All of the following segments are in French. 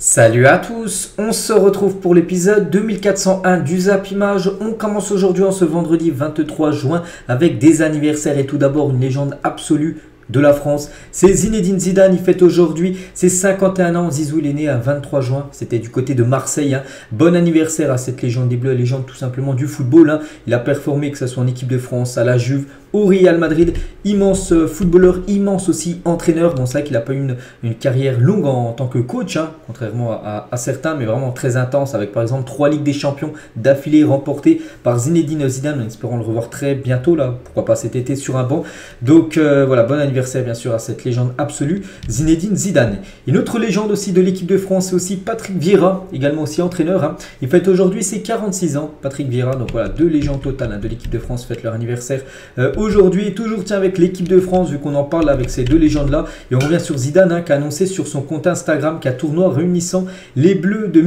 Salut à tous, on se retrouve pour l'épisode 2401 du Zap Image. On commence aujourd'hui en ce vendredi 23 juin avec des anniversaires et tout d'abord une légende absolue de la France. C'est Zinedine Zidane, il fête aujourd'hui ses 51 ans. Zizou, il est né à 23 juin, c'était du côté de Marseille. Bon anniversaire à cette légende des Bleus, légende tout simplement du football. Il a performé, que ce soit en équipe de France, à la Juve, au Real Madrid. Immense footballeur, immense aussi entraîneur. Bon, c'est vrai qu'il n'a pas eu une carrière longue en tant que coach, contrairement à certains, mais vraiment très intense, avec par exemple 3 Ligues des Champions d'affilée remportées par Zinedine Zidane, en espérant le revoir très bientôt, là, pourquoi pas cet été sur un banc. Donc voilà, bon anniversaire bien sûr à cette légende absolue, Zinedine Zidane. Une autre légende aussi de l'équipe de France, c'est aussi Patrick Vieira, également aussi entraîneur. Il fête aujourd'hui ses 46 ans, Patrick Vieira. Donc voilà, deux légendes totales de l'équipe de France fêtent leur anniversaire aujourd'hui. Toujours tiens avec l'équipe de France, vu qu'on en parle avec ces deux légendes-là. Et on revient sur Zidane qui a annoncé sur son compte Instagram qu'un tournoi réunissant les Bleus de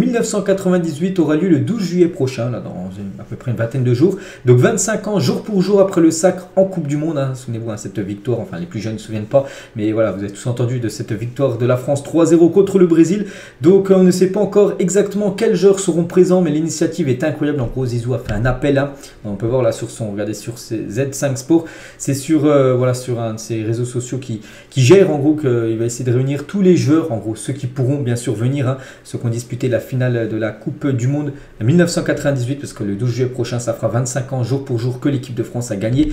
1998 aura lieu le 12 juillet prochain, là, dans à peu près une vingtaine de jours. Donc 25 ans, jour pour jour après le sacre en Coupe du Monde. Souvenez-vous, cette victoire, enfin les plus jeunes ne se souviennent pas, mais voilà, vous avez tous entendu de cette victoire de la France 3-0 contre le Brésil. Donc on ne sait pas encore exactement quels joueurs seront présents, mais l'initiative est incroyable. En gros, Zizou a fait un appel. On peut voir là sur son, regardez sur Z5 Sport, c'est sur voilà, sur un de ses réseaux sociaux qui gère en gros qu'il va essayer de réunir tous les joueurs, en gros ceux qui pourront bien sûr venir, ceux qui ont disputé la finale de la Coupe du Monde 1998, parce que le 12 juillet prochain ça fera 25 ans jour pour jour que l'équipe de France a gagné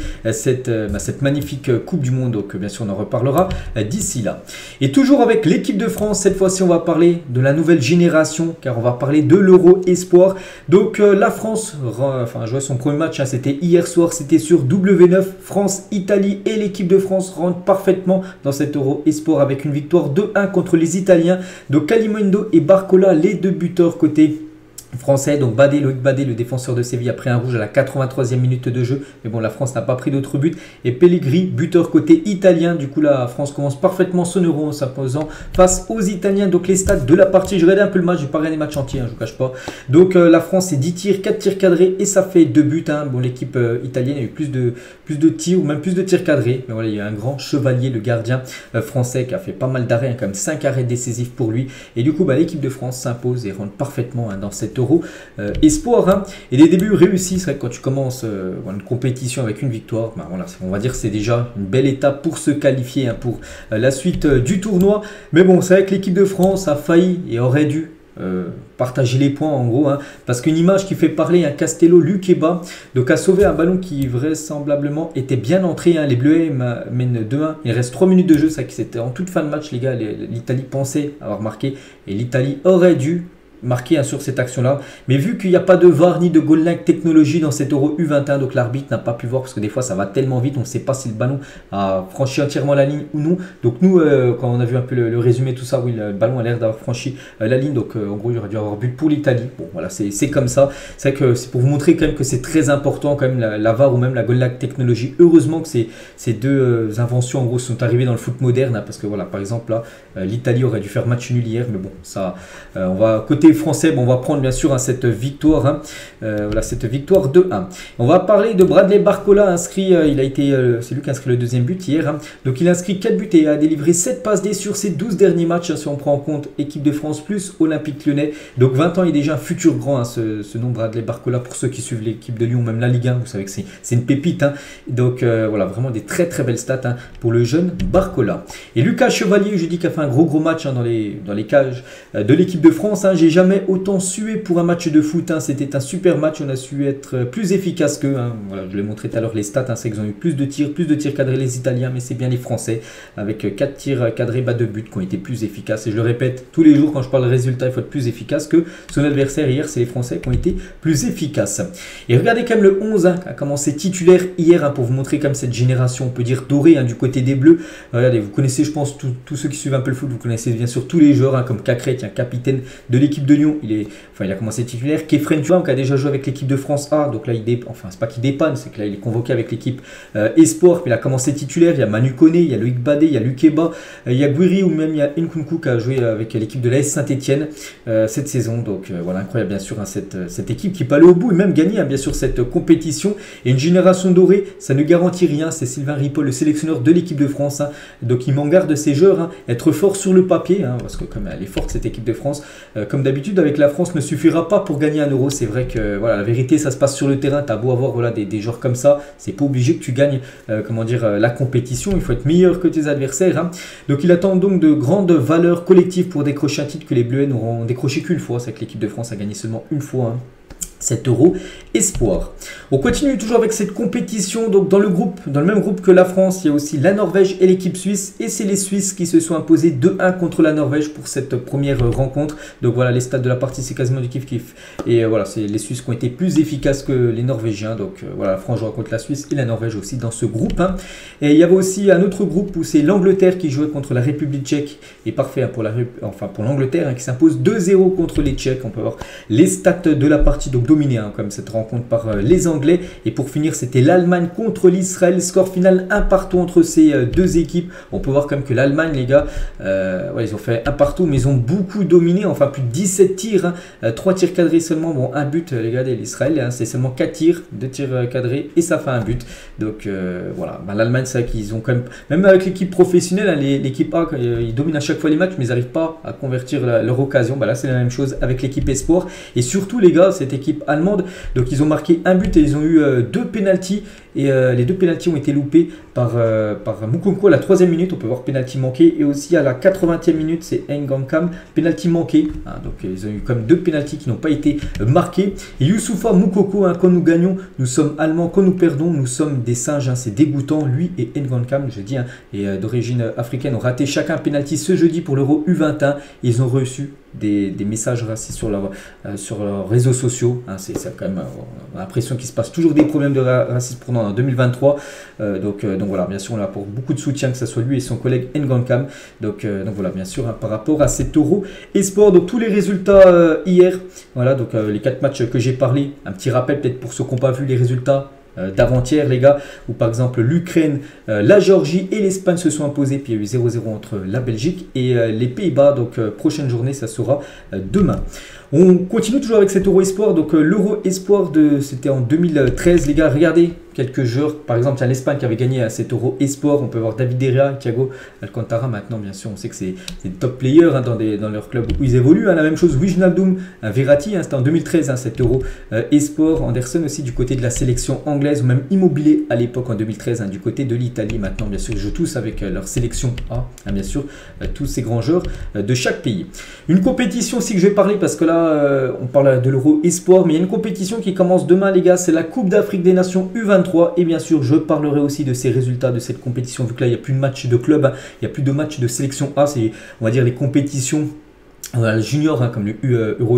cette magnifique Coupe du Monde. Donc bien sûr on en reparlera d'ici là. Et toujours avec l'équipe de France, cette fois-ci on va parler de la nouvelle génération, car on va parler de l'Euro Espoir. Donc la France jouait son premier match, c'était hier soir, c'était sur W9. France-Italie, et l'équipe de France rentre parfaitement dans cet Euro Espoir avec une victoire 2-1 contre les Italiens. Donc Kalimundo et Barcola, les deux buteurs côté français. Donc Loïc Badé, le défenseur de Séville, a pris un rouge à la 83e minute de jeu, mais bon, la France n'a pas pris d'autres buts. Et Pellegrini, buteur côté italien. Du coup la France commence parfaitement son Euro en s'imposant face aux Italiens. Donc les stats de la partie, je regardais un peu le match, je n'ai pas regardé les matchs entiers, je ne vous cache pas. Donc la France, c'est 10 tirs, 4 tirs cadrés et ça fait 2 buts. Bon, l'équipe italienne a eu plus de tirs, ou même plus de tirs cadrés, mais voilà, il y a un grand chevalier, le gardien français, qui a fait pas mal d'arrêts, quand même 5 arrêts décisifs pour lui. Et du coup l'équipe de France s'impose et rentre parfaitement dans cette Euro Espoir. Et les débuts réussis, c'est vrai que quand tu commences une compétition avec une victoire, voilà, on va dire que c'est déjà une belle étape pour se qualifier pour la suite du tournoi. Mais bon, c'est vrai que l'équipe de France a failli et aurait dû partager les points en gros, parce qu'une image qui fait parler, un Castello Luqueba donc a sauvé un ballon qui vraisemblablement était bien entré. Les Bleus mènent 2-1, il reste 3 minutes de jeu, ça que c'était en toute fin de match les gars. L'Italie pensait avoir marqué et l'Italie aurait dû marqué sur cette action-là. Mais vu qu'il n'y a pas de VAR ni de goal line technologie dans cet Euro U21, donc l'arbitre n'a pas pu voir, parce que des fois ça va tellement vite, on ne sait pas si le ballon a franchi entièrement la ligne ou non. Donc nous, quand on a vu un peu le résumé, tout ça, oui, le ballon a l'air d'avoir franchi la ligne. Donc en gros, il aurait dû avoir but pour l'Italie. Bon, voilà, c'est comme ça. C'est vrai que c'est pour vous montrer quand même que c'est très important, quand même, la VAR ou même la goal line technologie. Heureusement que ces deux inventions, en gros, sont arrivées dans le foot moderne, parce que voilà, par exemple, là, l'Italie aurait dû faire match nul hier, mais bon, ça, on va côté français, on va prendre bien sûr cette victoire, voilà, cette victoire 2-1. On va parler de Bradley Barcola, inscrit, c'est lui qui a inscrit le deuxième but hier. Donc il a inscrit 4 buts et a délivré 7 passes D sur ses 12 derniers matchs, si on prend en compte équipe de France plus Olympique Lyonnais. Donc 20 ans, il est déjà un futur grand, ce nom Bradley Barcola, pour ceux qui suivent l'équipe de Lyon, même la Ligue 1, vous savez que c'est une pépite. Donc voilà, vraiment des très très belles stats pour le jeune Barcola. Et Lucas Chevalier, je dis qu'il a fait un gros match dans les cages de l'équipe de France. J'ai jamais autant sué pour un match de foot. C'était un super match, on a su être plus efficace qu'eux. Voilà, je l'ai montré tout à l'heure les stats, c'est qu'ils ont eu plus de tirs cadrés les Italiens, mais c'est bien les Français avec 4 tirs cadrés, 2 buts qui ont été plus efficaces. Et je le répète tous les jours, quand je parle de résultats, il faut être plus efficace que son adversaire. Hier, c'est les Français qui ont été plus efficaces. Et regardez quand même le 11 a commencé titulaire hier, pour vous montrer comme cette génération, on peut dire dorée, du côté des Bleus. Regardez, vous connaissez, je pense, tous ceux qui suivent un peu le foot, vous connaissez bien sûr tous les joueurs, comme Cacré, qui est un capitaine de l'équipe de de Lyon, il a commencé titulaire. Kefren Turam qui a déjà joué avec l'équipe de France A, donc là c'est pas qu'il dépanne, c'est que là il est convoqué avec l'équipe Espoir, puis il a commencé titulaire. Il y a Manu Koné, il y a Loïc Badé, il y a Lukeba, il y a Guiri ou même il y a Nkunku qui a joué avec l'équipe de l'AS Saint-Etienne cette saison. Donc voilà, incroyable bien sûr cette équipe qui peut aller au bout et même gagner bien sûr cette compétition. Et une génération dorée, ça ne garantit rien. C'est Sylvain Ripoll, le sélectionneur de l'équipe de France, donc il m'en garde ses joueurs, être fort sur le papier, parce que comme elle est forte cette équipe de France, comme d'habitude avec la France ne suffira pas pour gagner un euro. C'est vrai que voilà, la vérité ça se passe sur le terrain. Tu as beau avoir voilà, des joueurs comme ça, c'est pas obligé que tu gagnes la compétition. Il faut être meilleur que tes adversaires. Donc il attend donc de grandes valeurs collectives pour décrocher un titre que les Bleuets n'auront décroché qu'une fois. C'est que l'équipe de France a gagné seulement une fois. Cet euro espoir. On continue toujours avec cette compétition. Donc dans le même groupe que la France, il y a aussi la Norvège et l'équipe suisse. Et c'est les Suisses qui se sont imposés 2-1 contre la Norvège pour cette première rencontre. Donc voilà, les stats de la partie, c'est quasiment du kiff-kiff. Et voilà, c'est les Suisses qui ont été plus efficaces que les Norvégiens. Donc voilà, la France jouera contre la Suisse et la Norvège aussi dans ce groupe. Et il y avait aussi un autre groupe où c'est l'Angleterre qui jouait contre la République tchèque. Et parfait pour l'Angleterre qui s'impose 2-0 contre les Tchèques. On peut voir les stats de la partie. Donc dominé comme cette rencontre par les Anglais. Et pour finir, c'était l'Allemagne contre l'Israël. Score final 1 partout entre ces deux équipes. On peut voir comme que l'Allemagne, les gars, ils ont fait 1 partout, mais ils ont beaucoup dominé. Enfin, plus de 17 tirs. 3 tirs cadrés seulement. Bon, un but, les gars, l'Israël, c'est seulement 4 tirs, 2 tirs cadrés et ça fait un but. Donc voilà, l'Allemagne, c'est vrai qu'ils ont quand même avec l'équipe professionnelle, l'équipe A, ils dominent à chaque fois les matchs, mais ils n'arrivent pas à convertir leur occasion. Là, c'est la même chose avec l'équipe Espoir. Et surtout, les gars, cette équipe allemande, donc ils ont marqué un but et ils ont eu 2 pénaltys. Et les 2 pénaltys ont été loupés par Moukoko à la 3e minute. On peut voir pénalty manqué. Et aussi à la 80e minute, c'est Engankam, pénalty manqué. Donc ils ont eu comme 2 pénaltys qui n'ont pas été marqués. Et Youssoufa Moukoko, quand nous gagnons, nous sommes allemands. Quand nous perdons, nous sommes des singes. C'est dégoûtant. Lui et Engankam, je dis, et d'origine africaine, ont raté chacun un pénalty ce jeudi pour l'Euro U21. Ils ont reçu des messages racistes sur leurs réseaux sociaux. C'est quand même l'impression qu'il se passe toujours des problèmes de racisme pendant en 2023. Donc voilà, bien sûr, on a pour beaucoup de soutien, que ce soit lui et son collègue Engankam. Donc voilà, bien sûr, par rapport à cet Euro Esport. Donc tous les résultats hier, voilà, donc les 4 matchs que j'ai parlé. Un petit rappel peut-être pour ceux qui n'ont pas vu les résultats d'avant-hier, les gars, où par exemple l'Ukraine, la Géorgie et l'Espagne se sont imposés, puis il y a eu 0-0 entre la Belgique et les Pays-Bas. Donc prochaine journée, ça sera demain. On continue toujours avec cet Euro Espoir. Donc l'Euro Espoir, c'était en 2013, les gars. Regardez quelques joueurs. Par exemple, il y a l'Espagne qui avait gagné à cet Euro Espoir. On peut voir David Herrera, Thiago Alcantara. Maintenant, bien sûr, on sait que c'est des top players dans leur club où ils évoluent. La même chose, Wijnaldum, Verratti. C'était en 2013, cet Euro Espoir. Anderson aussi du côté de la sélection anglaise, ou même Immobilier à l'époque en 2013 du côté de l'Italie. Maintenant, bien sûr, ils jouent tous avec leur sélection A. Bien sûr, tous ces grands joueurs de chaque pays. Une compétition aussi que je vais parler, parce que là, on parle de l'Euro Espoir, mais il y a une compétition qui commence demain, les gars. C'est la Coupe d'Afrique des Nations U23. Et bien sûr, je parlerai aussi de ces résultats de cette compétition, vu que là, il n'y a plus de match de club, il n'y a plus de match de sélection A. C'est, on va dire, les compétitions junior, comme le Euro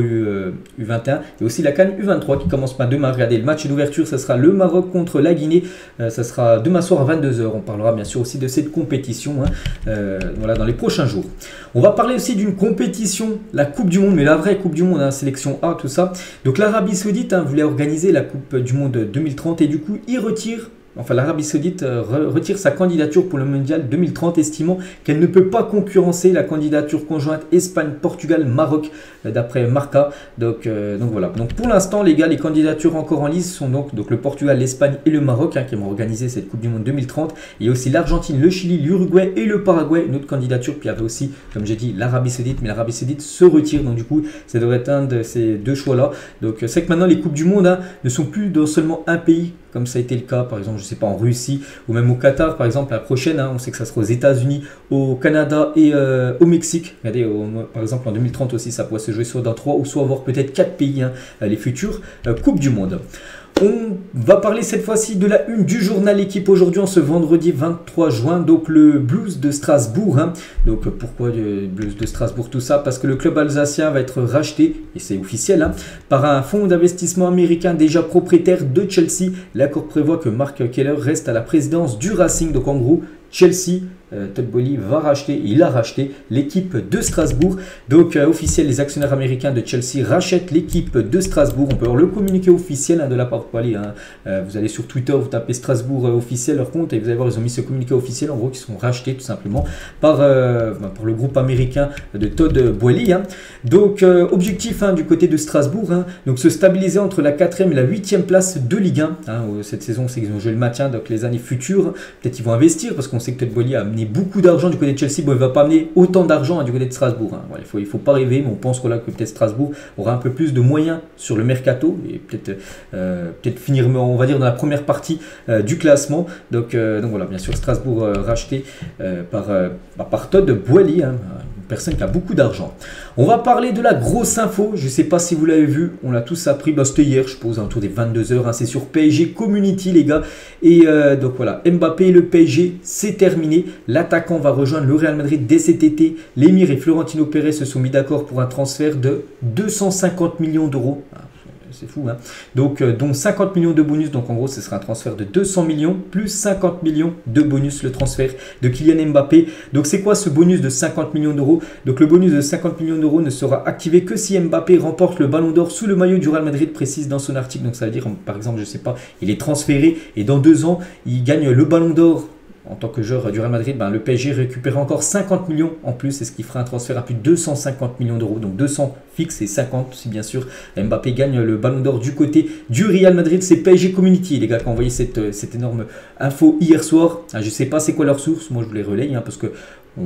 U21, et aussi la CAN U23 qui commence pas demain. Regardez, le match d'ouverture, ça sera le Maroc contre la Guinée. Ça sera demain soir à 22 h. On parlera bien sûr aussi de cette compétition voilà, dans les prochains jours. On va parler aussi d'une compétition, la Coupe du Monde, mais la vraie Coupe du Monde, sélection A, tout ça. Donc l'Arabie Saoudite voulait organiser la Coupe du Monde 2030 et du coup, il retire. Enfin, l'Arabie Saoudite retire sa candidature pour le Mondial 2030, estimant qu'elle ne peut pas concurrencer la candidature conjointe Espagne, Portugal, Maroc, d'après Marca. Donc voilà. Donc pour l'instant, les gars, les candidatures encore en lice sont donc le Portugal, l'Espagne et le Maroc qui vont organiser cette Coupe du Monde 2030. Il y a aussi l'Argentine, le Chili, l'Uruguay et le Paraguay, une autre candidature. Puis il y avait aussi, comme j'ai dit, l'Arabie Saoudite, mais l'Arabie Saoudite se retire. Donc du coup, ça devrait être un de ces deux choix-là. Donc c'est que maintenant, les Coupes du Monde ne sont plus dans seulement un pays, comme ça a été le cas, par exemple, je ne sais pas, en Russie ou même au Qatar, par exemple, la prochaine, on sait que ça sera aux États-Unis, au Canada et au Mexique. Regardez, par exemple, en 2030 aussi, ça pourrait se jouer soit dans 3 ou soit avoir peut-être 4 pays, les futures Coupes du Monde. On va parler cette fois-ci de la une du journal Équipe aujourd'hui, en ce vendredi 23 juin, donc le Blues de Strasbourg. Donc pourquoi le Blues de Strasbourg, tout ça? Parce que le club alsacien va être racheté, et c'est officiel, par un fonds d'investissement américain déjà propriétaire de Chelsea. L'accord prévoit que Mark Keller reste à la présidence du Racing. Donc en gros, Chelsea Todd Boehly va racheter, il a racheté l'équipe de Strasbourg. Donc officiel, les actionnaires américains de Chelsea rachètent l'équipe de Strasbourg. On peut avoir le communiqué officiel de la part de Boehly. Vous allez sur Twitter, vous tapez Strasbourg officiel, leur compte, et vous allez voir, ils ont mis ce communiqué officiel, en gros, qui sont rachetés tout simplement par le groupe américain de Todd Boehly. Donc objectif du côté de Strasbourg, donc se stabiliser entre la 4e et la 8e place de Ligue 1. Cette saison, c'est qu'ils ont joué le maintien, donc les années futures, peut-être ils vont investir, parce qu'on sait que Todd Boehly a amené beaucoup d'argent du côté de Chelsea. Bon, il ne va pas amener autant d'argent du côté de Strasbourg. Voilà, il faut pas rêver, mais on pense que peut-être Strasbourg aura un peu plus de moyens sur le mercato, et peut-être finir, on va dire, dans la première partie du classement. Donc voilà, bien sûr, Strasbourg racheté par Todd Boehly, une personne qui a beaucoup d'argent. On va parler de la grosse info, je ne sais pas si vous l'avez vu, on l'a tous appris, c'était hier, je suppose, autour des 22h, c'est sur PSG Community, les gars. Et donc voilà, Mbappé et le PSG, c'est terminé. L'attaquant va rejoindre le Real Madrid dès cet été. L'émir et Florentino Pérez se sont mis d'accord pour un transfert de 250 millions d'euros. C'est fou, donc dont 50 millions de bonus, donc en gros ce sera un transfert de 200 millions plus 50 millions de bonus, le transfert de Kylian Mbappé. Donc c'est quoi ce bonus de 50 millions d'euros? Donc le bonus de 50 millions d'euros ne sera activé que si Mbappé remporte le ballon d'or sous le maillot du Real Madrid, précise dans son article. Donc ça veut dire, par exemple, je sais pas, il est transféré et dans 2 ans il gagne le ballon d'or en tant que joueur du Real Madrid, le PSG récupère encore 50 millions en plus, c'est ce qui fera un transfert à plus de 250 millions d'euros, donc 200 fixes et 50 si bien sûr Mbappé gagne le ballon d'or du côté du Real Madrid. C'est PSG Community, les gars, qui ont envoyé cette énorme info hier soir. Je ne sais pas c'est quoi leur source, moi je vous les relaye, parce que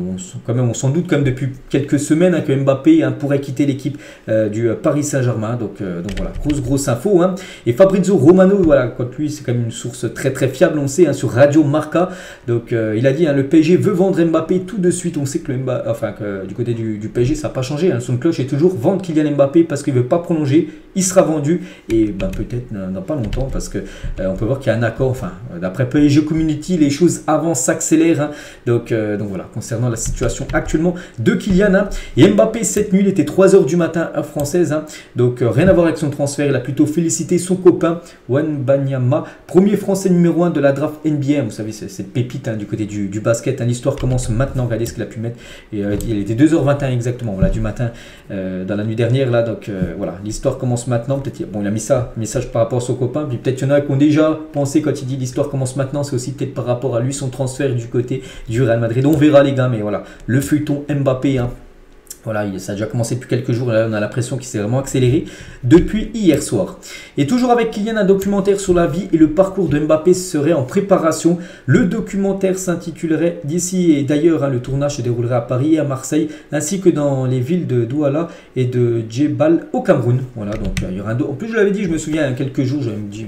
on s'en doute quand même depuis quelques semaines que Mbappé pourrait quitter l'équipe du Paris Saint-Germain. Donc voilà, grosse info. Et Fabrizio Romano, voilà, quand lui c'est quand même une source très très fiable, on sait, sur Radio Marca. Donc il a dit le PSG veut vendre Mbappé tout de suite. On sait que du côté du PSG ça n'a pas changé. Son de cloche est toujours vendre Kylian Mbappé parce qu'il ne veut pas prolonger. Il sera vendu et peut-être dans pas longtemps, parce que on peut voir qu'il y a un accord. D'après PSG Community, les choses avancent, s'accélèrent. Donc voilà, concernant la situation actuellement de Kylian. Et Mbappé cette nuit, il était 3h du matin heure française. Donc rien à voir avec son transfert. Il a plutôt félicité son copain Wembanyama, premier français numéro 1 de la draft NBA. Vous savez, c'est cette pépite du côté du basket. L'histoire commence maintenant. Regardez ce qu'il a pu mettre. Et il était 2h21 exactement, voilà, du matin dans la nuit dernière là. Donc voilà, l'histoire commence maintenant. Peut-être il a mis ça, message par rapport à son copain. Puis peut-être il y en a qui ont déjà pensé, quand il dit l'histoire commence maintenant, c'est aussi peut-être par rapport à lui, son transfert du côté du Real Madrid. On verra, les gars, mais voilà, le feuilleton Mbappé, voilà, ça a déjà commencé depuis quelques jours. Là, on a l'impression qu'il s'est vraiment accéléré depuis hier soir. Et toujours avec Kylian, un documentaire sur la vie et le parcours de Mbappé serait en préparation. Le documentaire s'intitulerait d'ici et d'ailleurs. Le tournage se déroulerait à Paris et à Marseille, ainsi que dans les villes de Douala et de Djebel au Cameroun. Voilà, donc il y aura en plus, je l'avais dit, je me souviens, il y a quelques jours, j'avais dit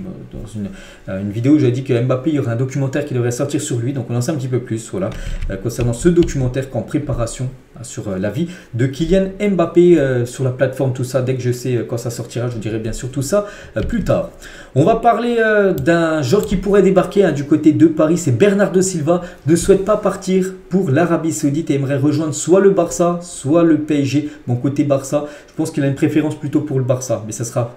dans une vidéo, j'avais dit que Mbappé, il y aurait un documentaire qui devrait sortir sur lui. Donc on en sait un petit peu plus, voilà, concernant ce documentaire qu'en préparation sur la vie de Kylian Mbappé sur la plateforme, tout ça. Dès que je sais quand ça sortira, je vous dirai bien sûr tout ça plus tard. On va parler d'un joueur qui pourrait débarquer du côté de Paris. C'est Bernardo Silva, ne souhaite pas partir pour l'Arabie Saoudite et aimerait rejoindre soit le Barça, soit le PSG. Bon, côté Barça, je pense qu'il a une préférence plutôt pour le Barça, mais ça sera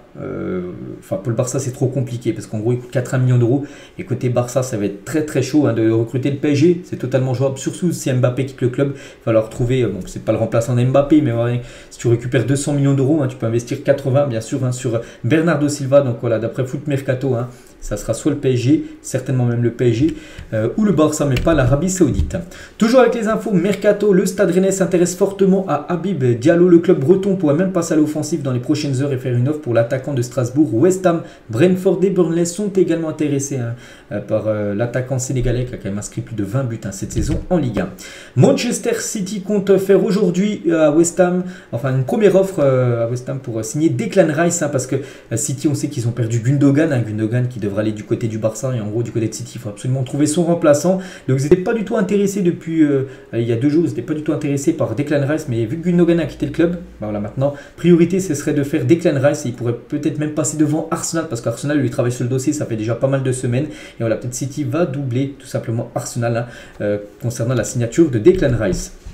pour le Barça c'est trop compliqué, parce qu'en gros il coûte 80 millions d'euros, et côté Barça ça va être très très chaud de recruter le PSG. C'est totalement jouable, surtout si Mbappé quitte le club. Il va leur trouver, bon, c'est pas le remplaçant d'Mbappé, mais ouais, si tu récupères 200 millions d'euros, tu peux investir 80 bien sûr sur Bernardo Silva. Donc voilà, d'après Foot Mercato, ça sera soit le PSG, certainement même le PSG, ou le Barça, mais pas l'Arabie Saoudite. Toujours avec les infos Mercato, le Stade Rennais s'intéresse fortement à Habib Diallo. Le club breton pourrait même passer à l'offensive dans les prochaines heures et faire une offre pour l'attaquant de Strasbourg. West Ham, Brentford et Burnley sont également intéressés par l'attaquant sénégalais qui a quand même inscrit plus de 20 buts cette saison en Ligue 1. Manchester City compte faire aujourd'hui à West Ham, une première offre à West Ham pour signer Declan Rice, parce que City, on sait qu'ils ont perdu Gundogan, Gundogan qui devrait aller du côté du Barça, et en gros du côté de City il faut absolument trouver son remplaçant. Donc ils n'étaient pas du tout intéressés depuis il y a 2 jours, ils n'étaient pas du tout intéressés par Declan Rice, mais vu que Gundogan a quitté le club, voilà, maintenant priorité ce serait de faire Declan Rice, et il pourrait peut-être même passer devant Arsenal, parce qu'Arsenal lui travaille sur le dossier, ça fait déjà pas mal de semaines, et voilà, peut-être City va doubler tout simplement Arsenal concernant la signature de Declan Rice.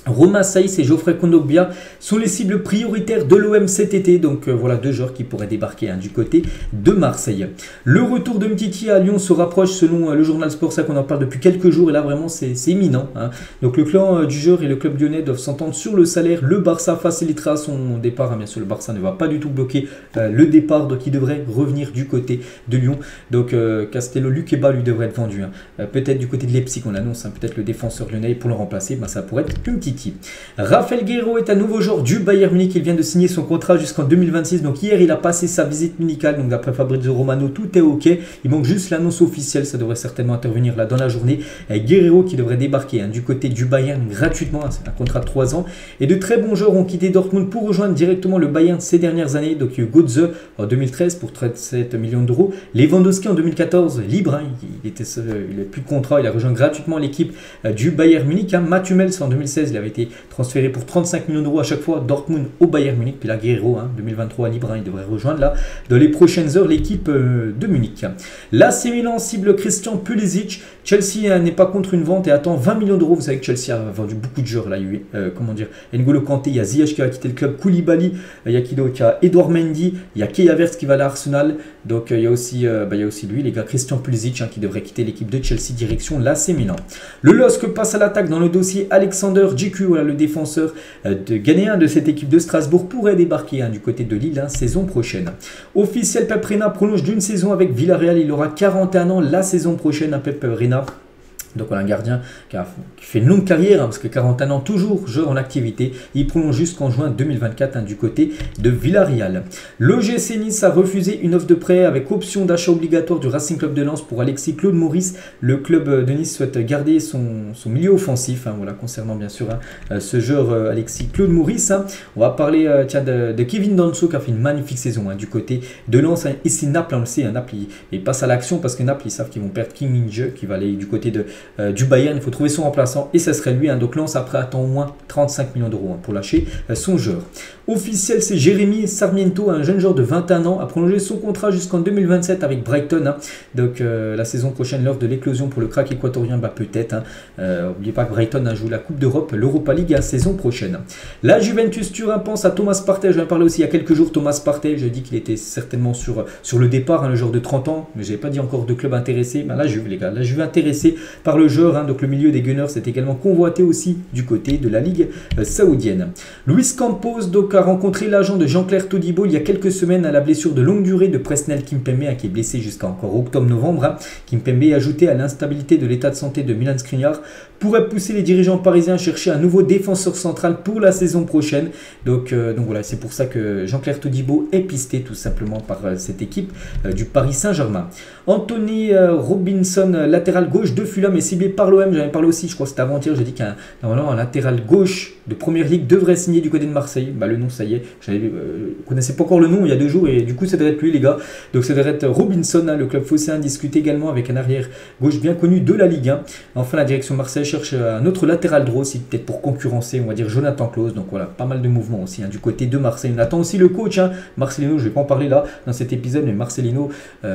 Romain Saïs et Geoffrey Kondogbia sont les cibles prioritaires de l'OM cet été. Donc voilà 2 joueurs qui pourraient débarquer du côté de Marseille. Le retour de Mtiti à Lyon se rapproche selon le journal Sport, ça qu'on en parle depuis quelques jours et là vraiment c'est imminent. Donc le clan du joueur et le club lyonnais doivent s'entendre sur le salaire. Le Barça facilitera son départ. Bien sûr le Barça ne va pas du tout bloquer le départ, donc il devrait revenir du côté de Lyon. Donc Castello Luqueba lui devrait être vendu. Peut-être du côté de Leipzig on l'annonce, peut-être le défenseur lyonnais pour le remplacer, ça pourrait être Mtiti. Raphaël Guerreiro est un nouveau joueur du Bayern Munich. Il vient de signer son contrat jusqu'en 2026. Donc hier, il a passé sa visite médicale. Donc d'après Fabrizio Romano, tout est OK. Il manque juste l'annonce officielle. Ça devrait certainement intervenir là dans la journée. Guerreiro qui devrait débarquer du côté du Bayern gratuitement. C'est un contrat de 3 ans. Et de très bons joueurs ont quitté Dortmund pour rejoindre directement le Bayern ces dernières années. Donc Götze en 2013 pour 37 millions d'euros. Lewandowski en 2014 libre. Il n'a plus de contrat. Il a rejoint gratuitement l'équipe du Bayern Munich. Mathieu Mels en 2016, il avait été transféré pour 35 millions d'euros à chaque fois Dortmund au Bayern Munich. Puis là Guerreiro 2023 libre, il devrait rejoindre là dans les prochaines heures l'équipe de Munich. L'AC Milan cible Christian Pulisic. Chelsea n'est pas contre une vente et attend 20 millions d'euros. Vous savez que Chelsea a vendu beaucoup de joueurs là. Il y a eu N'Golo Kanté, il y a Ziyech qui a quitté le club, Koulibaly, il y a qui d'autre, il y a Edouard Mendy, il y a Kai Havertz qui va à l'Arsenal. Donc il y a aussi lui les gars, Christian Pulisic qui devrait quitter l'équipe de Chelsea direction l'AC Milan. Le LOSC passe à l'attaque dans le dossier Alexander Djiku, le défenseur ghanéen de cette équipe de Strasbourg, pourrait débarquer du côté de Lille saison prochaine. Officiel, Pep Reina prolonge d'une saison avec Villarreal. Il aura 41 ans la saison prochaine, Pep Reina. Donc on a un gardien qui fait une longue carrière, parce que 41 ans, toujours joueur en activité. Il prolonge jusqu'en juin 2024 du côté de Villarreal. L'OGC Nice a refusé une offre de prêt avec option d'achat obligatoire du Racing Club de Lens pour Alexis Claude Maurice. Le club de Nice souhaite garder son milieu offensif, concernant bien sûr ce joueur Alexis Claude Maurice. On va parler de Kevin Danso qui a fait une magnifique saison du côté de Lens. Ici Naples, on le sait, Naples il passe à l'action parce que Naples ils savent qu'ils vont perdre Kim Min-jae qui va aller du côté du Bayern. Il faut trouver son remplaçant et ça serait lui. Donc Lens après attend au moins 35 millions d'euros pour lâcher son joueur. Officiel, c'est Jérémy Sarmiento, un jeune joueur de 21 ans, a prolongé son contrat jusqu'en 2027 avec Brighton. Donc la saison prochaine, l'heure de l'éclosion pour le crack équatorien, peut-être. N'oubliez pas que Brighton a joué la Coupe d'Europe, l'Europa League la saison prochaine. La Juventus Turin pense à Thomas Partey. Je vais en parler aussi il y a quelques jours. Thomas Partey, j'ai dit qu'il était certainement sur le départ, le joueur de 30 ans, mais je n'avais pas dit encore de club intéressé. La Juve, les gars, la Juve intéressée par le joueur. Donc le milieu des Gunners est également convoité aussi du côté de la Ligue saoudienne. Luis Campos donc a rencontré l'agent de Jean-Claire Todibo il y a quelques semaines à la blessure de longue durée de Presnel Kimpembe qui est blessé jusqu'à encore octobre-novembre. Kimpembe, ajouté à l'instabilité de l'état de santé de Milan Skriniar, pourrait pousser les dirigeants parisiens à chercher un nouveau défenseur central pour la saison prochaine. Donc voilà, c'est pour ça que Jean-Claire Todibo est pisté tout simplement par cette équipe du Paris Saint-Germain. Anthony Robinson, latéral gauche de Fulham, est ciblé par l'OM. J'en ai parlé aussi, je crois que c'était avant-hier, j'ai dit qu'un latéral gauche de Première Ligue devrait signer du côté de Marseille. Le nom, ça y est, je ne connaissais pas encore le nom il y a 2 jours et du coup ça devrait être lui, les gars. Donc ça devrait être Robinson. Le club phocéen discute également avec un arrière gauche bien connu de la Ligue 1. Enfin, la direction Marseille cherche un autre latéral droit aussi, peut-être pour concurrencer, on va dire, Jonathan Clauss. Donc voilà, pas mal de mouvements aussi du côté de Marseille. On attend aussi le coach, Marcelino. Je ne vais pas en parler là dans cet épisode, mais Marcelino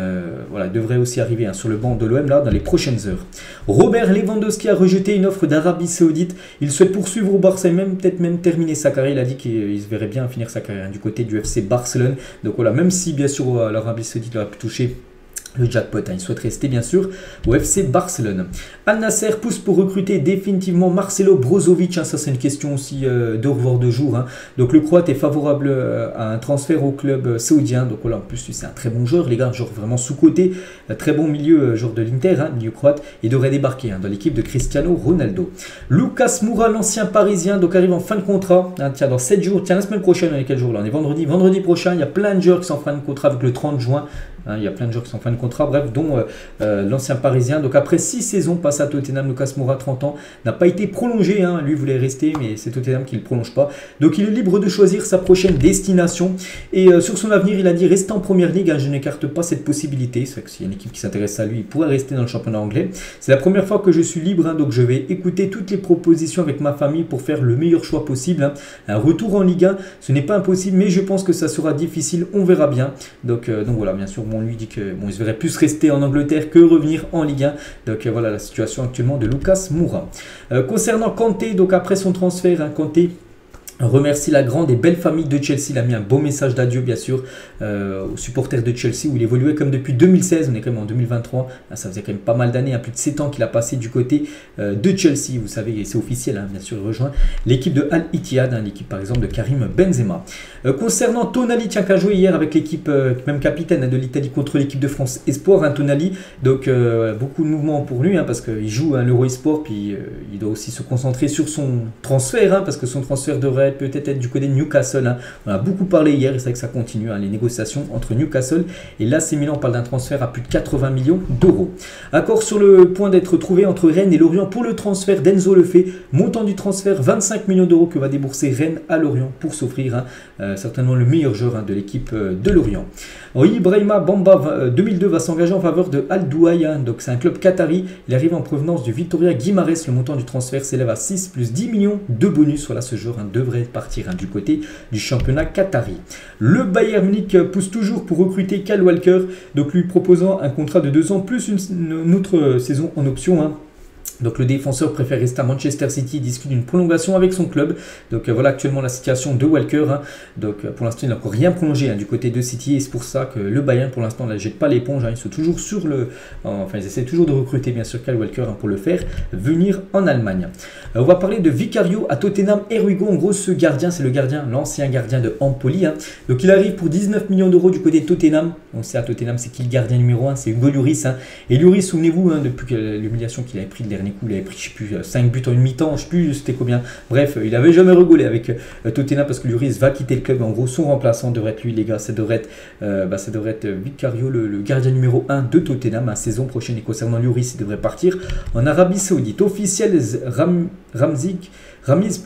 devrait aussi arriver sur le banc de l'OM là dans les prochaines heures. Robert Lewandowski a rejeté une offre d'Arabie Saoudite. Il souhaite poursuivre au Barça et peut-être même terminer sa carrière. Il a dit qu'il se verrait bien finir sa carrière du côté du FC Barcelone. Donc voilà, même si bien sûr l'Arabie Saoudite aurait pu toucher le jackpot, il souhaite rester bien sûr au FC Barcelone. Al Nasser pousse pour recruter définitivement Marcelo Brozovic. Ça c'est une question aussi de revoir de jour. Donc le Croate est favorable à un transfert au club saoudien. Donc voilà, en plus c'est un très bon joueur, les gars, genre vraiment sous-côté, très bon milieu, genre de l'Inter, milieu croate, et devrait débarquer dans l'équipe de Cristiano Ronaldo. Lucas Moura, l'ancien parisien, donc arrive en fin de contrat. Dans 7 jours, la semaine prochaine, on est quel jour là? On est vendredi prochain. Il y a plein de joueurs qui sont en fin de contrat avec le 30 juin. Il y a plein de joueurs qui sont en fin de contrat, bref, dont l'ancien parisien. Donc après 6 saisons passées à Tottenham, Lucas Moura, 30 ans, n'a pas été prolongé. Lui voulait rester, mais c'est Tottenham qui ne le prolonge pas. Donc il est libre de choisir sa prochaine destination. Et sur son avenir, il a dit rester en Première Ligue. Je n'écarte pas cette possibilité. C'est vrai que s'il y a une équipe qui s'intéresse à lui, il pourrait rester dans le championnat anglais. C'est la première fois que je suis libre, donc je vais écouter toutes les propositions avec ma famille pour faire le meilleur choix possible. Un retour en Ligue 1, ce n'est pas impossible, mais je pense que ça sera difficile. On verra bien. Donc voilà, bien sûr, on lui dit que bon, il se verrait plus rester en Angleterre que revenir en Ligue 1. Donc voilà la situation actuellement de Lucas Moura. Concernant Kanté, donc après son transfert, Kanté remercie la grande et belle famille de Chelsea. Il a mis un beau message d'adieu bien sûr aux supporters de Chelsea où il évoluait comme depuis 2016. On est quand même en 2023. Ça faisait quand même pas mal d'années, plus de 7 ans qu'il a passé du côté de Chelsea. Vous savez, c'est officiel, bien sûr, il rejoint l'équipe de Al Ittihad, l'équipe par exemple de Karim Benzema. Concernant Tonali, qui a joué hier avec l'équipe, même capitaine de l'Italie contre l'équipe de France Espoir, Tonali. Donc beaucoup de mouvements pour lui parce qu'il joue l'Euro Esport, puis il doit aussi se concentrer sur son transfert parce que son transfert devrait peut-être être du côté de Newcastle. On a beaucoup parlé hier et c'est vrai que ça continue, les négociations entre Newcastle et l'AC Milan. On parle d'un transfert à plus de 80 millions d'euros. Accord sur le point d'être trouvé entre Rennes et Lorient pour le transfert d'Enzo Lefebvre. Montant du transfert 25 millions d'euros que va débourser Rennes à Lorient pour s'offrir certainement le meilleur joueur de l'équipe de Lorient. Ibrahima Bamba 2002 va s'engager en faveur de Al Douaï, donc c'est un club qatari. Il arrive en provenance du Victoria Guimarães. Le montant du transfert s'élève à 6 plus 10 millions de bonus. Voilà, ce joueur devrait partir du côté du championnat qatari. Le Bayern Munich pousse toujours pour recruter Kyle Walker, donc lui proposant un contrat de 2 ans plus une autre saison en option. Donc le défenseur préfère rester à Manchester City, il discute d'une prolongation avec son club. Donc voilà actuellement la situation de Walker. Donc pour l'instant il n'a encore rien prolongé du côté de City et c'est pour ça que le Bayern pour l'instant ne jette pas l'éponge. Ils sont toujours sur ils essaient toujours de recruter bien sûr Kyle Walker pour le faire venir en Allemagne. On va parler de Vicario à Tottenham. Erwigo, en gros ce gardien, c'est le gardien, l'ancien gardien de Empoli. Donc il arrive pour 19 millions d'euros du côté de Tottenham. On sait à Tottenham c'est qui le gardien numéro 1, c'est Hugo Lloris. Et Lloris, souvenez-vous, depuis l'humiliation qu'il avait pris le dernier coup, il avait pris je sais plus 5 buts en une mi-temps, je sais plus c'était combien. Bref, il avait jamais rigolé avec Tottenham parce que Lloris va quitter le club. En gros son remplaçant devrait être lui les gars, ça devrait être Vicario, le gardien numéro 1 de Tottenham à saison prochaine. Et concernant Lloris, il devrait partir en Arabie Saoudite. Officiel Ramiz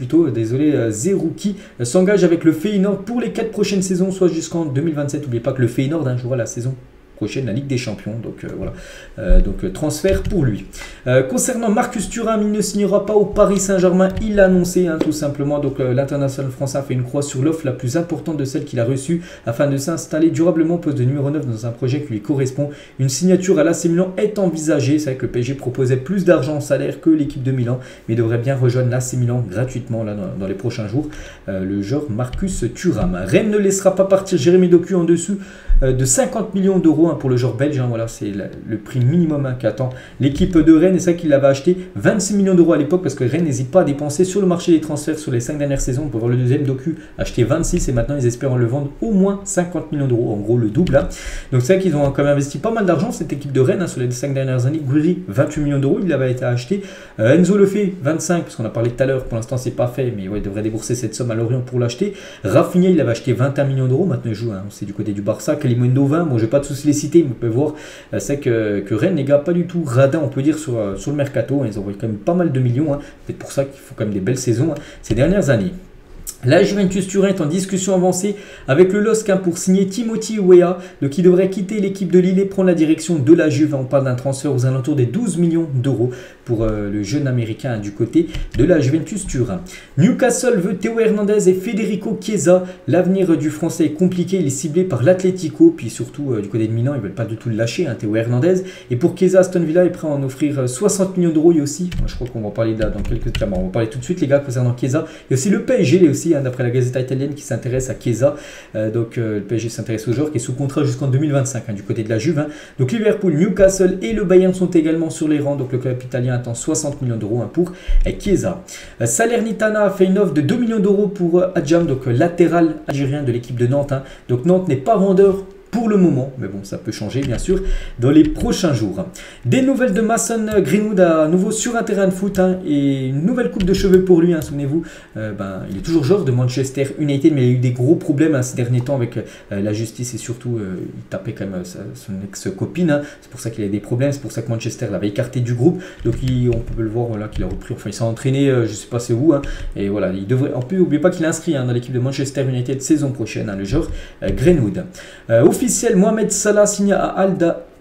Zerouki s'engage avec le Feyenoord pour les 4 prochaines saisons, soit jusqu'en 2027. N'oubliez pas que le Feyenoord jouera la saison prochaine la Ligue des Champions, donc voilà, donc transfert pour lui. Concernant Marcus Thuram, il ne signera pas au Paris Saint-Germain, il l'a annoncé tout simplement. Donc l'international français a fait une croix sur l'offre la plus importante de celle qu'il a reçue afin de s'installer durablement au poste de numéro 9 dans un projet qui lui correspond. Une signature à l'AC Milan est envisagée. C'est vrai que le PSG proposait plus d'argent en salaire que l'équipe de Milan, mais devrait bien rejoindre l'AC Milan gratuitement là, dans les prochains jours, le joueur Marcus Thuram. Rennes ne laissera pas partir Jérémy Doku en dessous de 50 millions d'euros pour le joueur belge. Voilà, c'est le prix minimum qu'attend l'équipe de Rennes. Et c'est ça qu'il avait acheté 26 millions d'euros à l'époque parce que Rennes n'hésite pas à dépenser sur le marché des transferts sur les 5 dernières saisons. On peut voir le deuxième Doku acheté 26 et maintenant ils espèrent le vendre au moins 50 millions d'euros, en gros le double. Donc c'est vrai qu'ils ont quand même investi pas mal d'argent cette équipe de Rennes sur les 5 dernières années. Gouiri 28 millions d'euros, il avait été acheté. Enzo Lefebvre 25 parce qu'on a parlé tout à l'heure, pour l'instant c'est pas fait, mais il devrait débourser cette somme à Lorient pour l'acheter. Rafinha il avait acheté 21 millions d'euros, maintenant il joue, c'est du côté du Barça. Kalimundo 20, bon je vais pas tous les citer, mais vous pouvez voir c'est que Rennes les gars pas du tout radin on peut dire sur le mercato. Ils envoient quand même pas mal de millions, c'est pour ça qu'il faut quand même des belles saisons ces dernières années. La Juventus Turin est en discussion avancée avec le LOSC pour signer Timothy Weah, qui devrait quitter l'équipe de Lille et prendre la direction de la Juve. On parle d'un transfert aux alentours des 12 millions d'euros pour le jeune américain du côté de la Juventus Turin. Newcastle veut Théo Hernandez et Federico Chiesa. L'avenir du français est compliqué, il est ciblé par l'Atlético, puis surtout du côté de Milan, ils ne veulent pas du tout le lâcher, Théo Hernandez. Et pour Chiesa, Aston Villa est prêt à en offrir 60 millions d'euros. Il y a aussi, je crois qu'on va en parler là dans quelques temps, on va parler tout de suite les gars concernant Chiesa. Il y a aussi le PSG aussi, d'après la Gazzetta italienne, qui s'intéresse à Chiesa. Donc le PSG s'intéresse au joueur qui est sous contrat jusqu'en 2025 du côté de la Juve. Donc Liverpool, Newcastle et le Bayern sont également sur les rangs. Donc le club italien attend 60 millions d'euros pour Chiesa. Salernitana a fait une offre de 2 millions d'euros pour Adjam, donc latéral algérien de l'équipe de Nantes. Donc Nantes n'est pas vendeur pour le moment, mais bon, ça peut changer bien sûr dans les prochains jours. Des nouvelles de Mason Greenwood à nouveau sur un terrain de foot et une nouvelle coupe de cheveux pour lui. Souvenez-vous, il est toujours joueur de Manchester United, mais il a eu des gros problèmes ces derniers temps avec la justice et surtout il tapait quand même son ex-copine. C'est pour ça qu'il a des problèmes, c'est pour ça que Manchester l'avait écarté du groupe. Donc on peut le voir qu'il a repris, enfin il s'est entraîné, je sais pas c'est où, et voilà, il devrait. En plus, n'oubliez pas qu'il est inscrit dans l'équipe de Manchester United saison prochaine, le joueur Greenwood. Officiel, Mohamed Salah signe à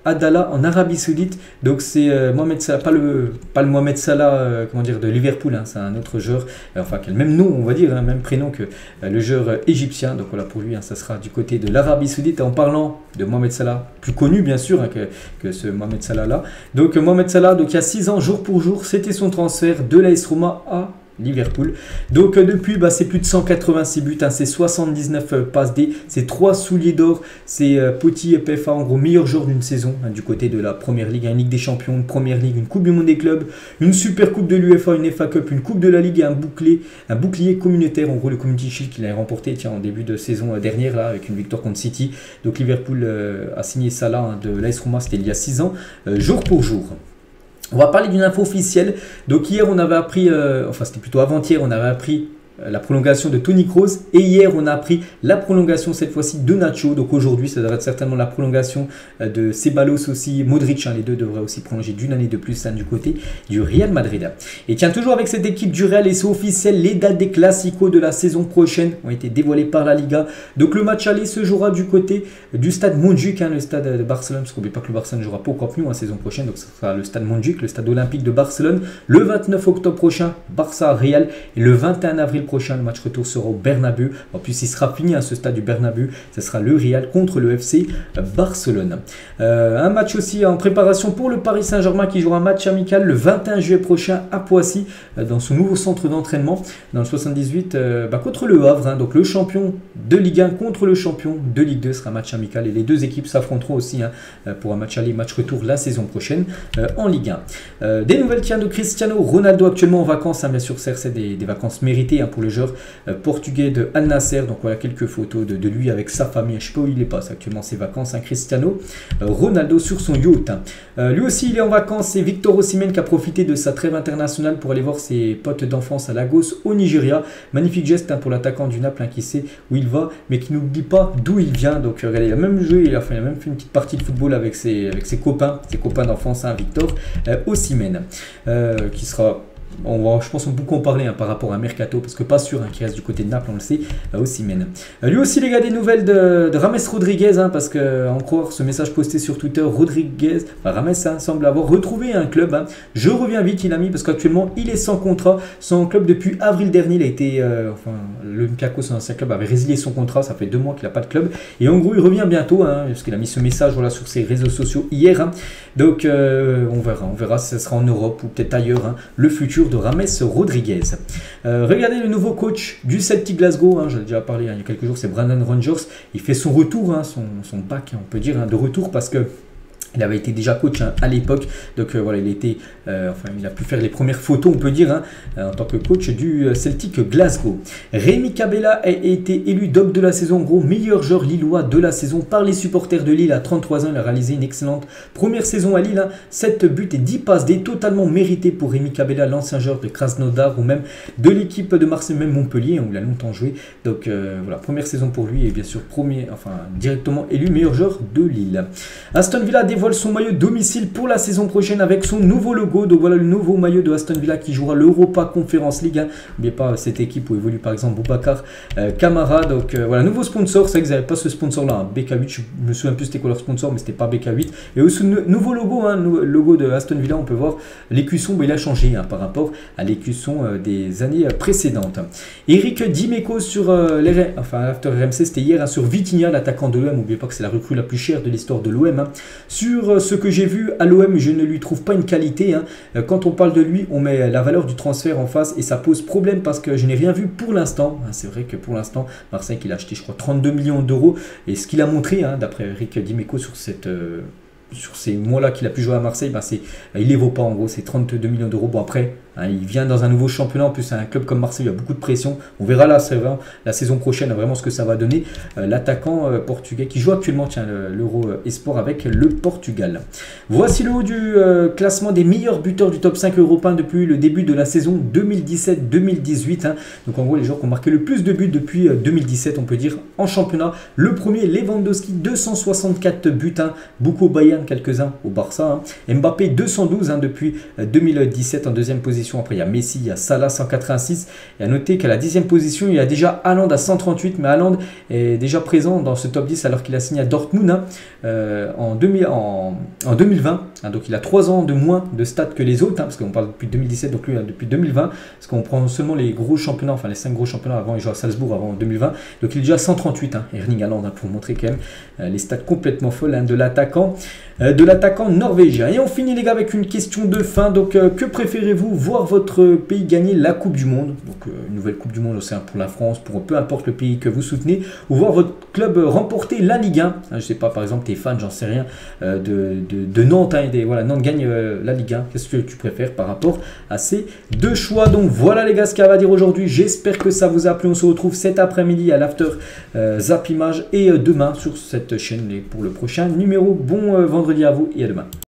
Adala en Arabie Saoudite. Donc c'est Mohamed Salah, pas le Mohamed Salah comment dire, de Liverpool, hein, c'est un autre joueur, enfin qui a le même nom, on va dire, hein, même prénom que le joueur égyptien. Donc voilà, pour lui, hein, ça sera du côté de l'Arabie Saoudite. Et en parlant de Mohamed Salah, plus connu bien sûr, hein, que ce Mohamed Salah là. Donc Mohamed Salah, donc il y a 6 ans, jour pour jour, c'était son transfert de l'AS Roma à Liverpool. Donc depuis, c'est plus de 186 buts, hein, c'est 79 passes D, c'est 3 souliers d'or, c'est Petit PFA, en gros meilleur joueur d'une saison, hein, du côté de la Première Ligue, une Ligue des Champions, une Première Ligue, une Coupe du Monde des clubs, une Super Coupe de l'UEFA, une FA Cup, une Coupe de la Ligue et un bouclier communautaire, en gros le Community Shield qu'il a remporté en début de saison dernière là, avec une victoire contre City. Donc Liverpool a signé ça là, hein, de l'AS Roma, c'était il y a 6 ans, jour pour jour. On va parler d'une info officielle. Donc hier on avait appris, enfin c'était plutôt avant-hier, on avait appris la prolongation de Toni Kroos, et hier on a appris la prolongation cette fois-ci de Nacho. Donc aujourd'hui ça devrait être certainement la prolongation de Ceballos aussi, Modric, hein, les deux devraient aussi prolonger d'une année de plus, hein, du côté du Real Madrid. Et tiens, toujours avec cette équipe du Real, et c'est officiel, les dates des Clasico de la saison prochaine ont été dévoilées par la Liga. Donc le match aller se jouera du côté du stade Montjuïc, hein, le stade de Barcelone, parce qu'on n'oublie pas que le Barcelone ne jouera pas au Camp Nou, hein, saison prochaine, donc ce sera le stade Montjuïc, le stade olympique de Barcelone, le 29 octobre prochain, Barça-Real, et le 21 avril prochain, le match retour sera au Bernabeu. En plus, il sera fini à ce stade du Bernabeu. Ce sera le Real contre le FC Barcelone. Un match aussi en préparation pour le Paris Saint-Germain qui jouera un match amical le 21 juillet prochain à Poissy, dans son nouveau centre d'entraînement, dans le 78, contre le Havre. Hein, donc le champion de Ligue 1 contre le champion de Ligue 2 sera un match amical. Et les deux équipes s'affronteront aussi, hein, pour un match aller, match retour la saison prochaine en Ligue 1. Des nouvelles, tiens, de Cristiano Ronaldo, actuellement en vacances, hein, bien sûr, c'est des vacances méritées, hein, pour le joueur portugais de Al Nasser. Donc voilà quelques photos de lui avec sa famille. Je ne sais pas où il passe actuellement ses vacances, hein, Cristiano Ronaldo sur son yacht. Lui aussi il est en vacances. C'est Victor Osimhen qui a profité de sa trêve internationale pour aller voir ses potes d'enfance à Lagos au Nigeria. Magnifique geste, hein, pour l'attaquant du Naples, hein, qui sait où il va mais qui n'oublie pas d'où il vient. Donc regardez, il a même joué, il a même fait une petite partie de football avec ses copains d'enfance, hein, Victor Osimhen, qui sera... je pense qu'on peut beaucoup en parler, hein, par rapport à Mercato, parce que pas sûr, hein, qu'il reste du côté de Naples, on le sait, Osimhen. Lui aussi, les gars, des nouvelles de Rames Rodriguez, hein, parce que, en croire ce message posté sur Twitter, Rames, hein, semble avoir retrouvé un club. Hein. Je reviens vite, il a mis, parce qu'actuellement, il est sans contrat, sans club depuis avril dernier. Il a été, l'Olympiakos, son ancien club, avait résilié son contrat, ça fait 2 mois qu'il n'a pas de club. Et en gros, il revient bientôt, hein, parce qu'il a mis ce message, voilà, sur ses réseaux sociaux hier. Hein. Donc, on verra si ça sera en Europe ou peut-être ailleurs, hein, le futur de Rames Rodriguez. Regardez le nouveau coach du Celtic Glasgow, hein, j'en ai déjà parlé, hein, il y a quelques jours, c'est Brandon Rogers. Il fait son retour, hein, son bac, on peut dire, hein, de retour, parce que il avait été déjà coach, hein, à l'époque, donc voilà, il a pu faire les premières photos, on peut dire, hein, en tant que coach du Celtic Glasgow. Rémi Cabella a été élu doc de la saison, en gros meilleur joueur lillois de la saison par les supporters de Lille. À 33 ans, il a réalisé une excellente première saison à Lille, hein, 7 buts et 10 passes D, totalement mérité pour Rémi Cabella, l'ancien joueur de Krasnodar ou même de l'équipe de Marseille, même Montpellier, où il a longtemps joué. Donc voilà, première saison pour lui et bien sûr directement élu meilleur joueur de Lille. Aston Villa dévoile son maillot domicile pour la saison prochaine avec son nouveau logo. Donc voilà le nouveau maillot de Aston Villa qui jouera l'Europa Conference League. Hein. N'oubliez pas cette équipe où évolue par exemple Boubacar Kamara. Donc voilà, nouveau sponsor. C'est vrai que vous n'avez pas ce sponsor là, hein, BK8. Je me souviens plus c'était quoi leur sponsor, mais c'était pas BK8. Et aussi nouveau logo, hein, logo de Aston Villa. On peut voir l'écusson, il a changé, hein, par rapport à l'écusson des années précédentes. Eric Dimeco sur l'after RMC, c'était hier, hein, sur Vitinha, l'attaquant de l'OM. N'oubliez pas que c'est la recrue la plus chère de l'histoire de l'OM. Hein. Sur ce que j'ai vu à l'OM, je ne lui trouve pas une qualité. Hein. Quand on parle de lui, on met la valeur du transfert en face et ça pose problème parce que je n'ai rien vu pour l'instant. Hein. C'est vrai que pour l'instant, Marseille qu'il a acheté, je crois, 32 millions d'euros. Et ce qu'il a montré, hein, d'après Eric Dimeco sur ces mois-là qu'il a pu jouer à Marseille, il les vaut pas, en gros, c'est 32 millions d'euros. Bon, après, hein, il vient dans un nouveau championnat, en plus c'est un club comme Marseille, il y a beaucoup de pression. On verra là, c'est vrai, la saison prochaine, vraiment ce que ça va donner. L'attaquant portugais qui joue actuellement, l'Euro Esport avec le Portugal. Voici le haut du classement des meilleurs buteurs du top 5 européen depuis le début de la saison 2017-2018. Hein. Donc en gros, les joueurs qui ont marqué le plus de buts depuis 2017, on peut dire, en championnat. Le premier, Lewandowski, 264 buts, hein. Beaucoup au Bayern, quelques-uns au Barça. Hein. Mbappé, 212, hein, depuis 2017 en deuxième position. position, après il y a Messi, il y a Salah 186. Et à noter qu'à la 10e position, il y a déjà Haaland à 138. Mais Haaland est déjà présent dans ce top 10 alors qu'il a signé à Dortmund en 2020. Hein, donc il a 3 ans de moins de stats que les autres, hein, parce qu'on parle depuis 2017, donc lui depuis 2020. Parce qu'on prend seulement les gros championnats, enfin les 5 gros championnats. Avant il jouait à Salzbourg avant 2020. Donc il est déjà à 138. Hein, Erling Haaland, hein, pour montrer quand même les stats complètement folles, hein, de l'attaquant norvégien. Et on finit les gars avec une question de fin. Donc que préférez-vous, voir votre pays gagner la Coupe du Monde, donc une nouvelle Coupe du Monde aussi, hein, pour la France, pour peu importe le pays que vous soutenez, ou voir votre club remporter la Ligue 1, hein, je sais pas, par exemple tes fans, j'en sais rien, de Nantes, hein, voilà, Nantes gagne la Ligue 1, qu'est-ce que tu préfères par rapport à ces deux choix? Donc voilà les gars ce qu'il y a à dire aujourd'hui, j'espère que ça vous a plu. On se retrouve cet après-midi à l'After Zap Image et demain sur cette chaîne pour le prochain numéro. Bon vendredi à vous et à demain.